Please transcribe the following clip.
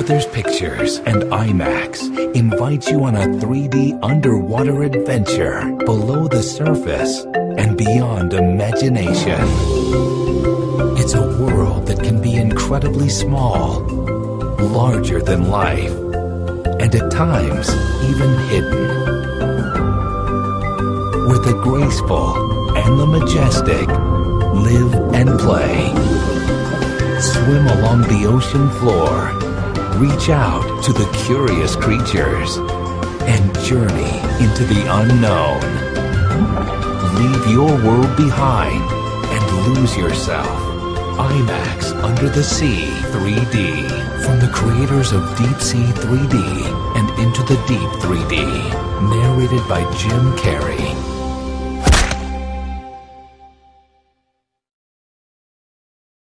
Brothers Pictures and IMAX invites you on a 3D underwater adventure below the surface and beyond imagination. It's a world that can be incredibly small, larger than life, and at times even hidden. Where the graceful and the majestic live and play. Swim along the ocean floor, reach out to the curious creatures, and journey into the unknown. Leave your world behind and lose yourself. IMAX Under the Sea 3D, from the creators of Deep Sea 3D and Into the Deep 3D, narrated by Jim Carrey.